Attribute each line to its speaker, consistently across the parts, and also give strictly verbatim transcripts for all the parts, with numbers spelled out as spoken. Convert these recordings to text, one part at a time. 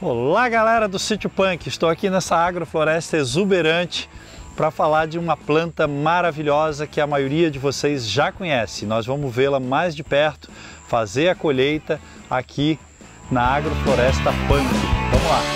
Speaker 1: Olá galera do Sítio Punk, estou aqui nessa agrofloresta exuberante para falar de uma planta maravilhosa que a maioria de vocês já conhece. Nós vamos vê-la mais de perto, fazer a colheita aqui na agrofloresta Punk. Vamos lá!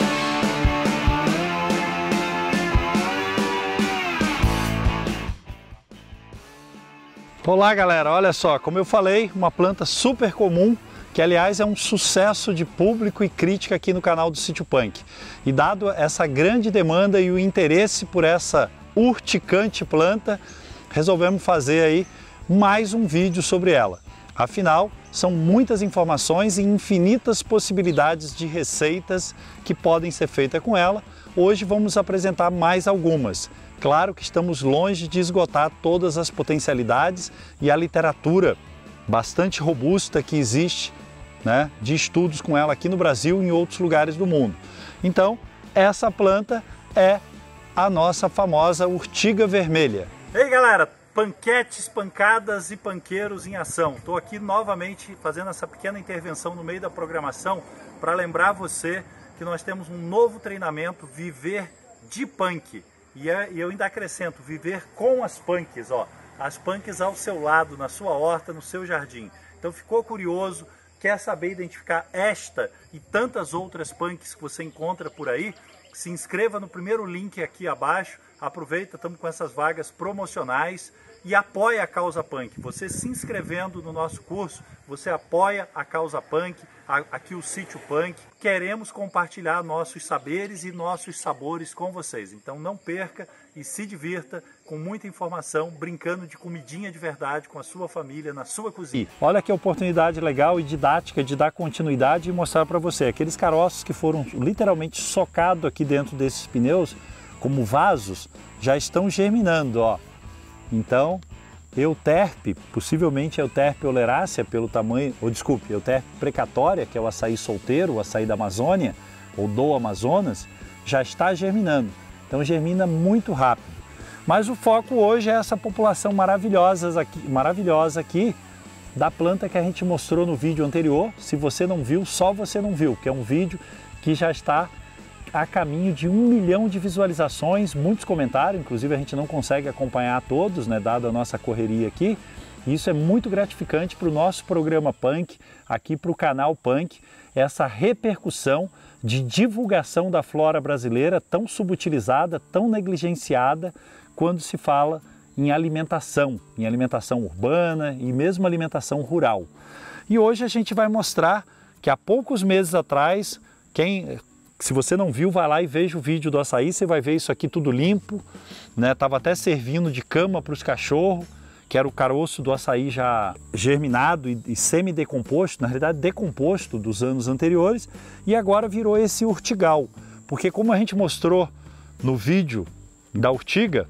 Speaker 1: Olá galera, olha só, como eu falei, uma planta super comum, que aliás é um sucesso de público e crítica aqui no canal do Sítio Punk. E dado essa grande demanda e o interesse por essa urticante planta, resolvemos fazer aí mais um vídeo sobre ela. Afinal, são muitas informações e infinitas possibilidades de receitas que podem ser feitas com ela. Hoje vamos apresentar mais algumas. Claro que estamos longe de esgotar todas as potencialidades e a literatura bastante robusta que existe, né, de estudos com ela aqui no Brasil e em outros lugares do mundo. Então, essa planta é a nossa famosa urtiga vermelha. Ei galera, panquetes, pancadas e panqueiros em ação. Estou aqui novamente fazendo essa pequena intervenção no meio da programação para lembrar você que nós temos um novo treinamento, Viver de Punk. E eu ainda acrescento, viver com as punks, ó, as punks ao seu lado, na sua horta, no seu jardim. Então ficou curioso, quer saber identificar esta e tantas outras punks que você encontra por aí? Se inscreva no primeiro link aqui abaixo, aproveita, estamos com essas vagas promocionais e apoia a causa punk. Você se inscrevendo no nosso curso, você apoia a causa punk, aqui o Sítio Punk. Queremos compartilhar nossos saberes e nossos sabores com vocês. Então não perca e se divirta com muita informação, brincando de comidinha de verdade com a sua família, na sua cozinha. Olha que oportunidade legal e didática de dar continuidade e mostrar para você. Aqueles caroços que foram literalmente socados aqui dentro desses pneus, como vasos, já estão germinando, ó. Então, Euterpe, possivelmente Euterpe oleracea pelo tamanho, ou desculpe, Euterpe precatória, que é o açaí solteiro, o açaí da Amazônia, ou do Amazonas, já está germinando. Então germina muito rápido. Mas o foco hoje é essa população maravilhosa aqui, maravilhosa aqui da planta que a gente mostrou no vídeo anterior. Se você não viu, só você não viu, que é um vídeo que já está a caminho de um milhão de visualizações, muitos comentários, inclusive a gente não consegue acompanhar todos, né, dada a nossa correria aqui. Isso é muito gratificante para o nosso programa Punk, aqui para o canal Punk, essa repercussão de divulgação da flora brasileira tão subutilizada, tão negligenciada quando se fala em alimentação, em alimentação urbana e mesmo alimentação rural. E hoje a gente vai mostrar que há poucos meses atrás, quem... se você não viu, vai lá e veja o vídeo do açaí, você vai ver isso aqui tudo limpo, né? Tava até servindo de cama para os cachorros, que era o caroço do açaí já germinado e, e semi-decomposto, na realidade decomposto dos anos anteriores, e agora virou esse urtigal. Porque como a gente mostrou no vídeo da urtiga,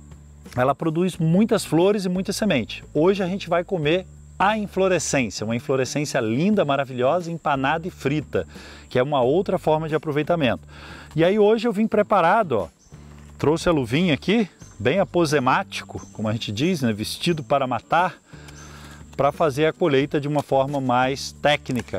Speaker 1: ela produz muitas flores e muita semente. Hoje a gente vai comer a inflorescência, uma inflorescência linda, maravilhosa, empanada e frita, que é uma outra forma de aproveitamento. E aí hoje eu vim preparado, ó, trouxe a luvinha aqui, bem aposemático, como a gente diz, né, vestido para matar, para fazer a colheita de uma forma mais técnica.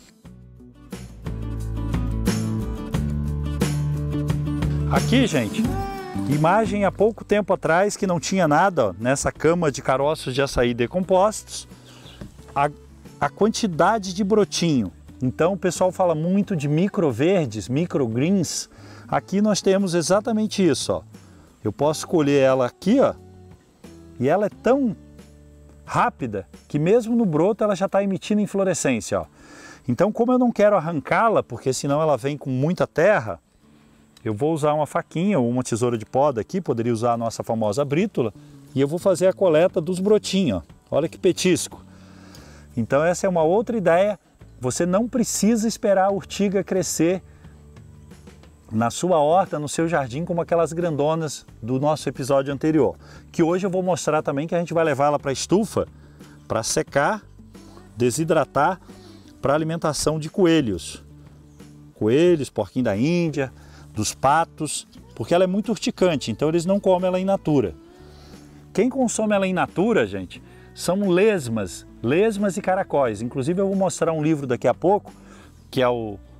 Speaker 1: Aqui, gente, imagem há pouco tempo atrás que não tinha nada, ó, nessa cama de caroços de açaí decompostos. A, a quantidade de brotinho. Então o pessoal fala muito de microverdes, microgreens. Aqui nós temos exatamente isso, ó. Eu posso colher ela aqui, ó, e ela é tão rápida que mesmo no broto ela já está emitindo inflorescência, ó. Então, como eu não quero arrancá-la, porque senão ela vem com muita terra, eu vou usar uma faquinha ou uma tesoura de poda aqui, poderia usar a nossa famosa brítula, e eu vou fazer a coleta dos brotinhos, ó. Olha que petisco. Então essa é uma outra ideia, você não precisa esperar a urtiga crescer na sua horta, no seu jardim, como aquelas grandonas do nosso episódio anterior. Que hoje eu vou mostrar também que a gente vai levar ela para a estufa para secar, desidratar, para alimentação de coelhos. Coelhos, porquinho da Índia, dos patos, porque ela é muito urticante, então eles não comem ela in natura. Quem consome ela in natura, gente, são lesmas, lesmas e caracóis. Inclusive eu vou mostrar um livro daqui a pouco, que é o,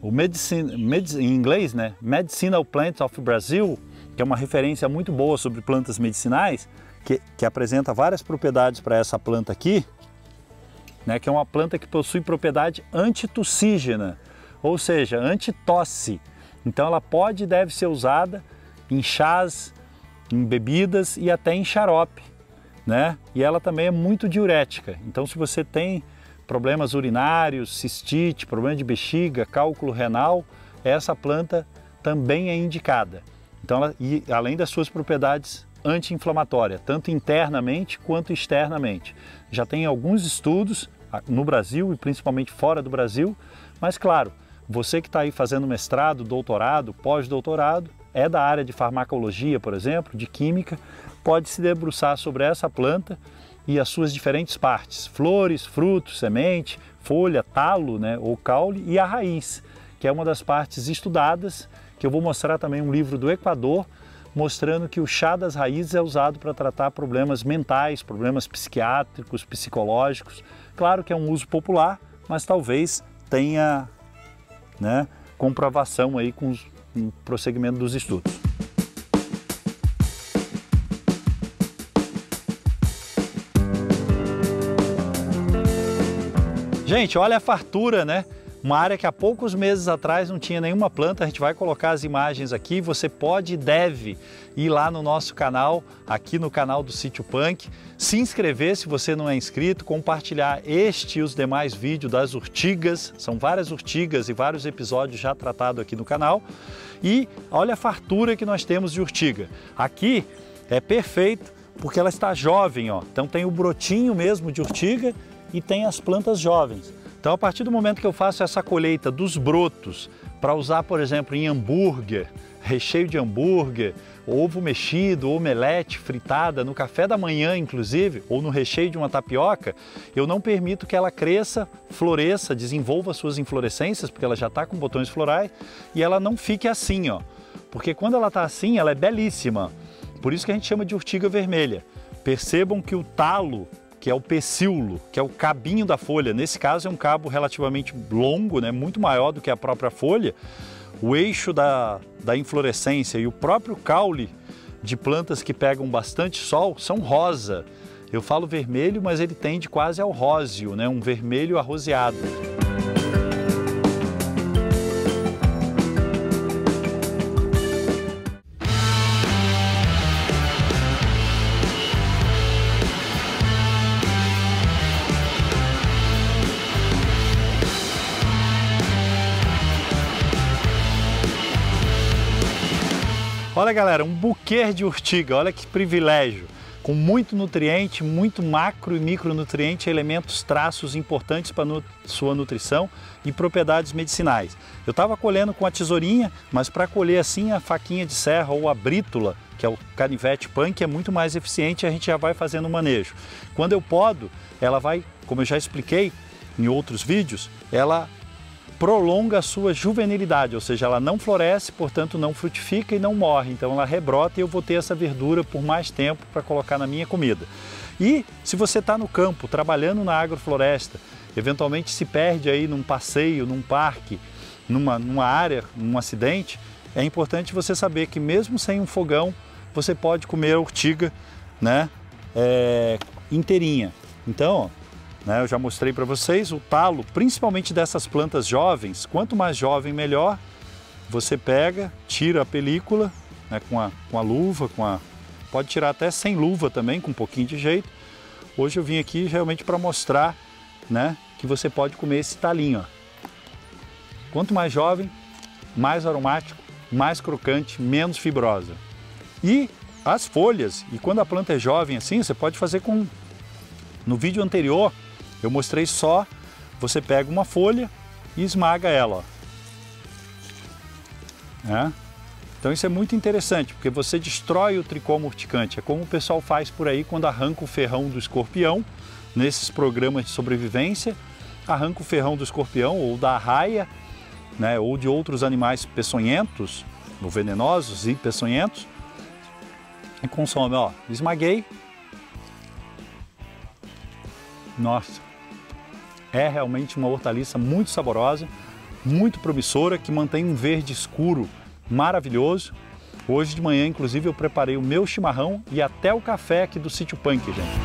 Speaker 1: o medicine, medicine, em inglês, né? Medicinal Plants of Brazil, que é uma referência muito boa sobre plantas medicinais, que, que apresenta várias propriedades para essa planta aqui, né? Que é uma planta que possui propriedade antitussígena, ou seja, antitosse. Então ela pode e deve ser usada em chás, em bebidas e até em xarope, né? E ela também é muito diurética. Então se você tem problemas urinários, cistite, problema de bexiga, cálculo renal, essa planta também é indicada. Então, ela, e além das suas propriedades anti-inflamatórias, tanto internamente quanto externamente. Já tem alguns estudos no Brasil e principalmente fora do Brasil, mas claro, você que está aí fazendo mestrado, doutorado, pós-doutorado, é da área de farmacologia, por exemplo, de química, pode se debruçar sobre essa planta e as suas diferentes partes, flores, frutos, semente, folha, talo, né, ou caule, e a raiz, que é uma das partes estudadas, que eu vou mostrar também um livro do Equador, mostrando que o chá das raízes é usado para tratar problemas mentais, problemas psiquiátricos, psicológicos. Claro que é um uso popular, mas talvez tenha, né, comprovação aí com, os, com o prosseguimento dos estudos. Gente, olha a fartura, né? Uma área que há poucos meses atrás não tinha nenhuma planta, a gente vai colocar as imagens aqui, você pode e deve ir lá no nosso canal, aqui no canal do Sítio Punk, se inscrever se você não é inscrito, compartilhar este e os demais vídeos das urtigas, são várias urtigas e vários episódios já tratados aqui no canal, e olha a fartura que nós temos de urtiga. Aqui é perfeito porque ela está jovem, ó. Então tem o brotinho mesmo de urtiga e tem as plantas jovens. Então, a partir do momento que eu faço essa colheita dos brotos para usar, por exemplo, em hambúrguer, recheio de hambúrguer, ovo mexido, omelete, fritada, no café da manhã, inclusive, ou no recheio de uma tapioca, eu não permito que ela cresça, floresça, desenvolva suas inflorescências, porque ela já está com botões florais, e ela não fique assim, ó. Porque quando ela está assim, ela é belíssima. Por isso que a gente chama de urtiga vermelha. Percebam que o talo, que é o pecíolo, que é o cabinho da folha. Nesse caso é um cabo relativamente longo, né, muito maior do que a própria folha. O eixo da, da inflorescência e o próprio caule de plantas que pegam bastante sol são rosa. Eu falo vermelho, mas ele tende quase ao róseo, né, um vermelho arroseado. Olha galera, um buquê de urtiga, olha que privilégio, com muito nutriente, muito macro e micronutriente, elementos, traços importantes para a sua nutrição e propriedades medicinais. Eu estava colhendo com a tesourinha, mas para colher assim a faquinha de serra ou a brítula, que é o canivete punk, é muito mais eficiente e a gente já vai fazendo o manejo. Quando eu podo, ela vai, como eu já expliquei em outros vídeos, ela prolonga a sua juvenilidade, ou seja, ela não floresce, portanto não frutifica e não morre, então ela rebrota e eu vou ter essa verdura por mais tempo para colocar na minha comida. E se você está no campo, trabalhando na agrofloresta, eventualmente se perde aí num passeio, num parque, numa, numa área, num acidente, é importante você saber que mesmo sem um fogão, você pode comer a urtiga, né, é, inteirinha. Então, ó, né, eu já mostrei para vocês o talo, principalmente dessas plantas jovens, quanto mais jovem melhor, você pega, tira a película, né, com, a, com a luva, com a, pode tirar até sem luva também, com um pouquinho de jeito. Hoje eu vim aqui realmente para mostrar, né, que você pode comer esse talinho. Ó. Quanto mais jovem, mais aromático, mais crocante, menos fibrosa. E as folhas, e quando a planta é jovem assim, você pode fazer com... No vídeo anterior, eu mostrei só, você pega uma folha e esmaga ela. Ó. É? Então isso é muito interessante, porque você destrói o tricoma urticante. É como o pessoal faz por aí quando arranca o ferrão do escorpião, nesses programas de sobrevivência, arranca o ferrão do escorpião ou da arraia, né, ou de outros animais peçonhentos, ou venenosos e peçonhentos, e consome. Ó, esmaguei. Nossa! É realmente uma hortaliça muito saborosa, muito promissora, que mantém um verde escuro maravilhoso. Hoje de manhã, inclusive, eu preparei o meu chimarrão e até o café aqui do Sítio Punk, gente.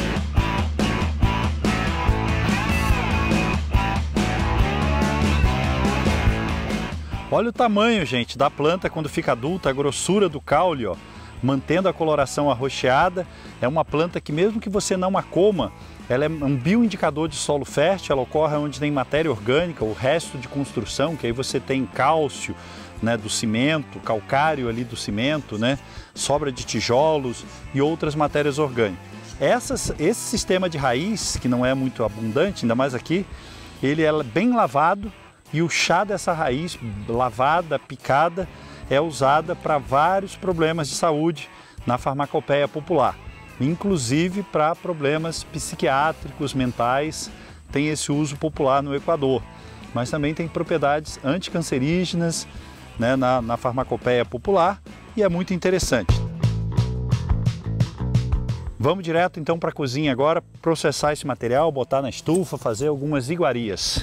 Speaker 1: Olha o tamanho, gente, da planta quando fica adulta, a grossura do caule, ó, mantendo a coloração arroxeada. É uma planta que, mesmo que você não a coma, ela é um bioindicador de solo fértil. Ela ocorre onde tem matéria orgânica, o resto de construção, que aí você tem cálcio, né, do cimento, calcário ali do cimento, né, sobra de tijolos e outras matérias orgânicas. Essas, esse sistema de raiz, que não é muito abundante, ainda mais aqui, ele é bem lavado e o chá dessa raiz lavada, picada, é usada para vários problemas de saúde na farmacopeia popular, inclusive para problemas psiquiátricos, mentais, tem esse uso popular no Equador, mas também tem propriedades anticancerígenas, né, na, na farmacopeia popular, e é muito interessante. Vamos direto então para a cozinha agora, processar esse material, botar na estufa, fazer algumas iguarias.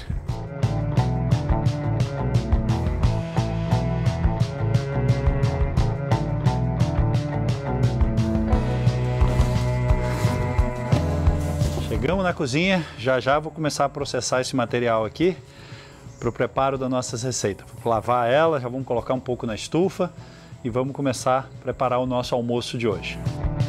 Speaker 1: Chegamos na cozinha, já já vou começar a processar esse material aqui para o preparo das nossas receitas. Vou lavar ela, já vamos colocar um pouco na estufa e vamos começar a preparar o nosso almoço de hoje.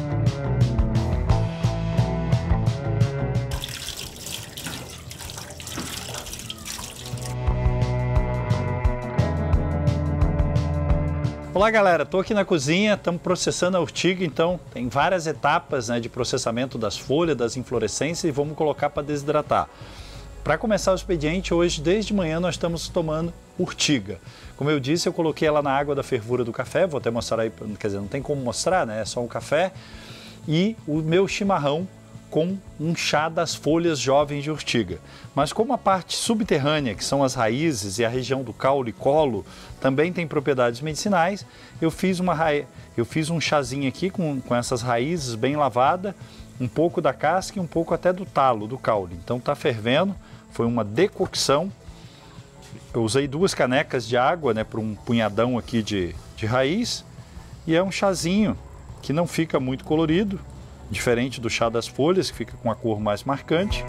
Speaker 1: Olá galera, estou aqui na cozinha, estamos processando a urtiga, então tem várias etapas, né, de processamento das folhas, das inflorescências, e vamos colocar para desidratar. Para começar o expediente, hoje, desde manhã, nós estamos tomando urtiga. Como eu disse, eu coloquei ela na água da fervura do café, vou até mostrar aí, quer dizer, não tem como mostrar, né? É só um café. E o meu chimarrão com um chá das folhas jovens de urtiga. Mas como a parte subterrânea, que são as raízes e a região do caule e colo, também tem propriedades medicinais, eu fiz, uma ra... eu fiz um chazinho aqui com, com essas raízes bem lavada, um pouco da casca e um pouco até do talo, do caule. Então está fervendo. Foi uma decocção. Eu usei duas canecas de água, né, para um punhadão aqui de, de raiz. E é um chazinho que não fica muito colorido, diferente do chá das folhas, que fica com a cor mais marcante.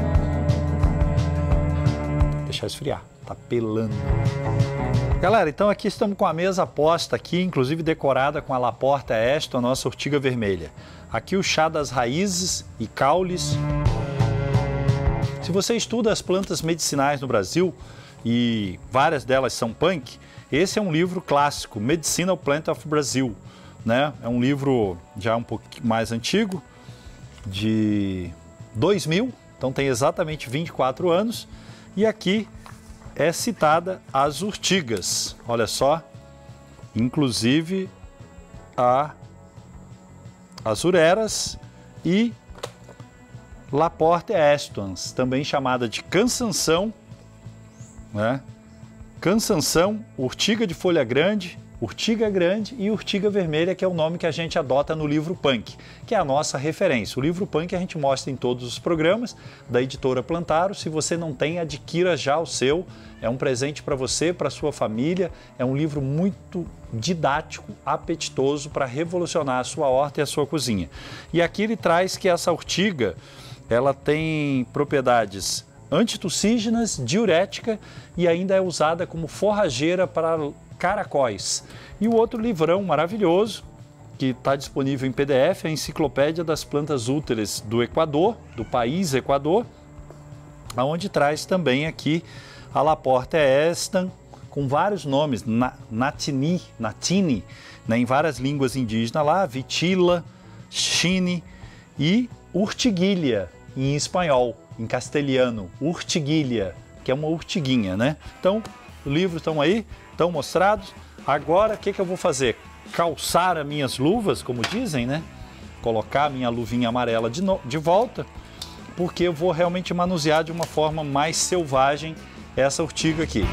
Speaker 1: Vou deixar esfriar, tá pelando. Galera, então aqui estamos com a mesa posta aqui, inclusive decorada com a Laporta Ashton, a nossa urtiga vermelha. Aqui o chá das raízes e caules. Se você estuda as plantas medicinais no Brasil, e várias delas são punk, esse é um livro clássico, Medicinal Plant of Brazil, né? É um livro já um pouquinho mais antigo, de dois mil, então tem exatamente vinte e quatro anos, e aqui é citada as urtigas, olha só, inclusive a, as ureras e Laporta Ashton, também chamada de cansanção, né? Cansanção, urtiga de folha grande, urtiga grande e urtiga vermelha, que é o nome que a gente adota no livro Punk, que é a nossa referência. O livro Punk a gente mostra em todos os programas da editora Plantaro. Se você não tem, adquira já o seu. É um presente para você, para sua família. É um livro muito didático, apetitoso, para revolucionar a sua horta e a sua cozinha. E aqui ele traz que essa urtiga, ela tem propriedades antitussígenas, diurética e ainda é usada como forrageira para caracóis. E o outro livrão maravilhoso, que está disponível em P D F, é a Enciclopédia das Plantas Úteres do Equador, do país Equador, onde traz também aqui a Laporta Ashton, com vários nomes, na, natini, natini, né, em várias línguas indígenas lá, vitila, chine e urtiguilha, em espanhol, em castelhano, urtiguilha, que é uma urtiguinha, né? Então, os livros estão aí, estão mostrados. Agora, o que, que eu vou fazer? Calçar as minhas luvas, como dizem, né? Colocar a minha luvinha amarela de, no... de volta, porque eu vou realmente manusear de uma forma mais selvagem essa urtiga aqui.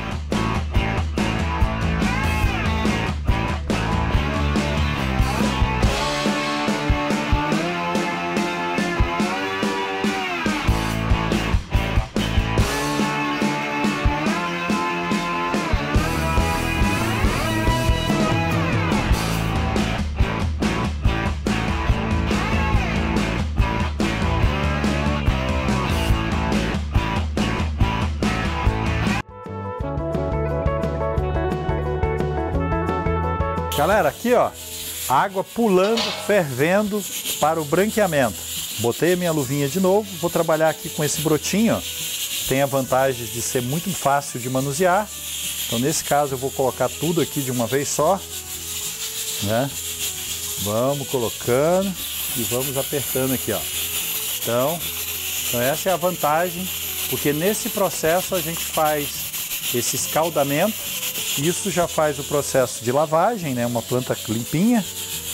Speaker 1: Galera, aqui ó, água pulando, fervendo para o branqueamento. Botei a minha luvinha de novo, vou trabalhar aqui com esse brotinho, ó. Tem a vantagem de ser muito fácil de manusear. Então nesse caso eu vou colocar tudo aqui de uma vez só, né? Vamos colocando e vamos apertando aqui, ó. Então, então essa é a vantagem, porque nesse processo a gente faz esse escaldamento. Isso já faz o processo de lavagem, né? Uma planta limpinha,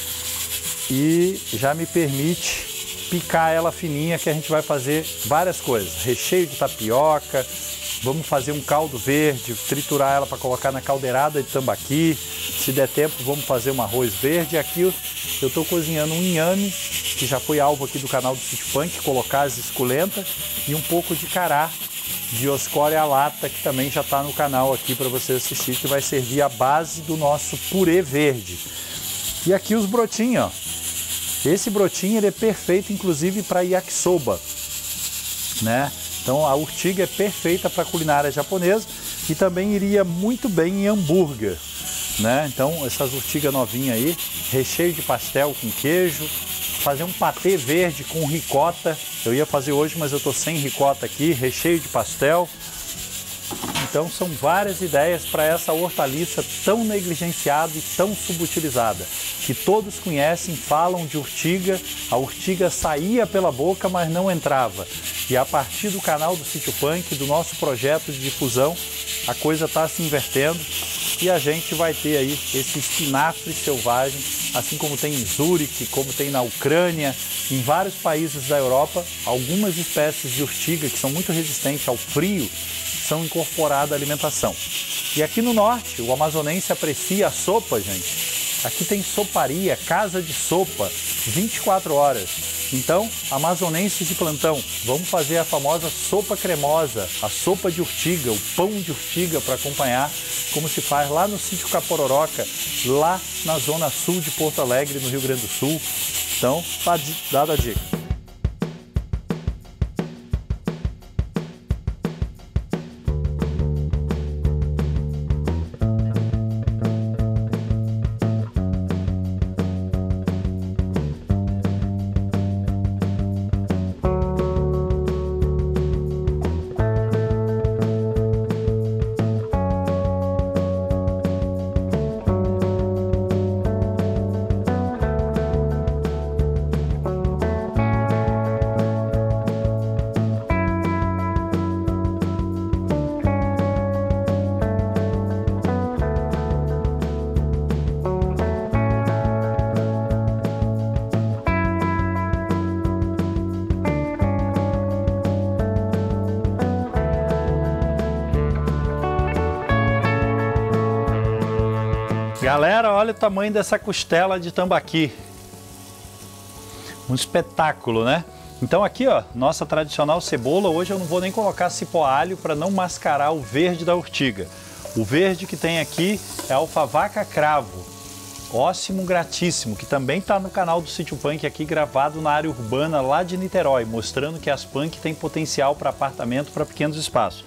Speaker 1: e já me permite picar ela fininha, que a gente vai fazer várias coisas. Recheio de tapioca, vamos fazer um caldo verde, triturar ela para colocar na caldeirada de tambaqui. Se der tempo, vamos fazer um arroz verde. Aqui eu estou cozinhando um inhame, que já foi alvo aqui do canal do Sítio Punk, colocar as esculentas, e um pouco de cará, Dioscórea alata, que também já está no canal aqui para você assistir, que vai servir a base do nosso purê verde. E aqui os brotinhos, ó. Esse brotinho ele é perfeito, inclusive, para yakisoba, né? Então a urtiga é perfeita para a culinária japonesa e também iria muito bem em hambúrguer, né? Então essas urtigas novinhas aí, recheio de pastel com queijo, fazer um patê verde com ricota. Eu ia fazer hoje, mas eu tô sem ricota aqui, recheio de pastel. Então são várias ideias para essa hortaliça tão negligenciada e tão subutilizada, que todos conhecem, falam de urtiga. A urtiga saía pela boca, mas não entrava. E a partir do canal do Sítio Punk, do nosso projeto de difusão, a coisa está se invertendo e a gente vai ter aí esse espinafre selvagem, assim como tem em Zurique, como tem na Ucrânia, em vários países da Europa. Algumas espécies de urtiga que são muito resistentes ao frio são incorporadas à alimentação. E aqui no norte, o amazonense aprecia a sopa, gente. Aqui tem soparia, casa de sopa, vinte e quatro horas. Então, amazonenses de plantão, vamos fazer a famosa sopa cremosa, a sopa de urtiga, o pão de urtiga para acompanhar, como se faz lá no sítio Capororoca, lá na zona sul de Porto Alegre, no Rio Grande do Sul. Então, tá dada a dica. Galera, olha o tamanho dessa costela de tambaqui. Um espetáculo, né? Então aqui, ó, nossa tradicional cebola. Hoje eu não vou nem colocar cipó alho para não mascarar o verde da urtiga. O verde que tem aqui é alfavaca cravo, óssimo gratíssimo, que também está no canal do Sítio Punk aqui, gravado na área urbana lá de Niterói, mostrando que as punk têm potencial para apartamento, para pequenos espaços.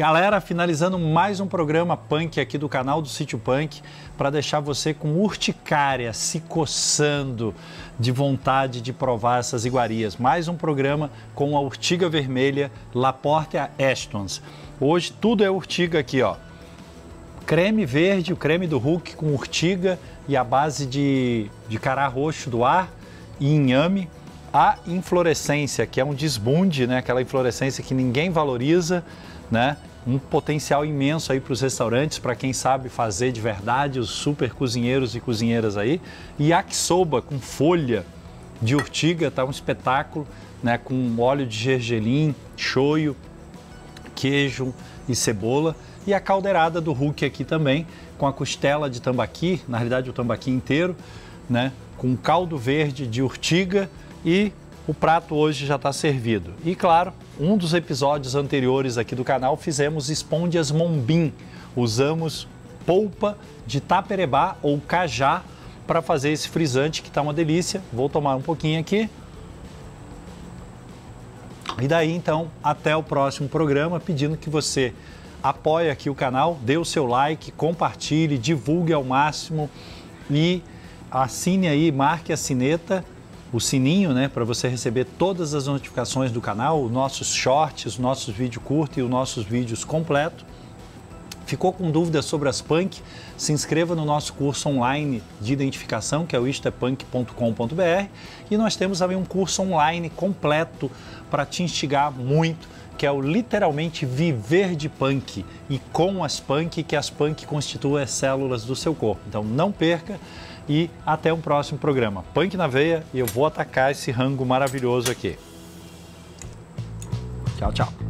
Speaker 1: Galera, finalizando mais um programa punk aqui do canal do Sítio Punk, para deixar você com urticária, se coçando de vontade de provar essas iguarias. Mais um programa com a urtiga vermelha Laportea Estons. Hoje tudo é urtiga aqui, ó. Creme verde, o creme do Hulk com urtiga e a base de, de cará roxo do ar e inhame. A inflorescência, que é um desbunde, né? Aquela inflorescência que ninguém valoriza, né? Um potencial imenso aí para os restaurantes, para quem sabe fazer de verdade, os super cozinheiros e cozinheiras aí. E yakisoba com folha de urtiga, tá um espetáculo, né? Com óleo de gergelim, shoyu, queijo e cebola. E a caldeirada do Hulk aqui também, com a costela de tambaqui, na realidade o tambaqui inteiro, né? Com caldo verde de urtiga, e o prato hoje já está servido. E claro, um dos episódios anteriores aqui do canal fizemos esponjas mombim. Usamos polpa de taperebá ou cajá para fazer esse frisante que está uma delícia. Vou tomar um pouquinho aqui. E daí então, até o próximo programa, pedindo que você apoie aqui o canal, dê o seu like, compartilhe, divulgue ao máximo e assine aí, marque a sineta, o sininho, né, para você receber todas as notificações do canal, os nossos shorts, os nossos vídeos curtos e os nossos vídeos completos. Ficou com dúvidas sobre as punk? Se inscreva no nosso curso online de identificação, que é o isto é punk ponto com ponto br, e nós temos também um curso online completo para te instigar muito, que é o literalmente viver de punk e com as punk, que as punk constituem as células do seu corpo. Então não perca e até um próximo programa. Punk na veia, e eu vou atacar esse rango maravilhoso aqui. Tchau, tchau.